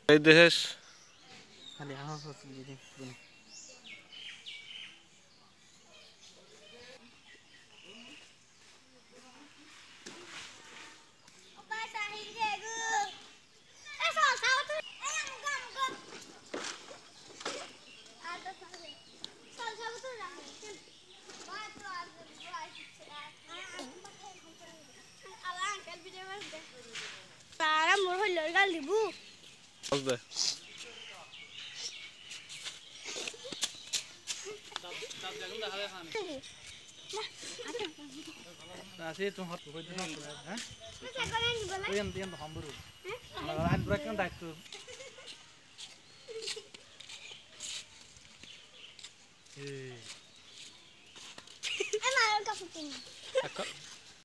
এই দেশ খালি আওয়াজ হচ্ছে দিদি Para মোৰ হলৰ গাল দিবু দে আসি তো হট কই দিন হ্যাঁ তুই এম দিন হামবুরু না রাত ব্রেক দায়িত্ব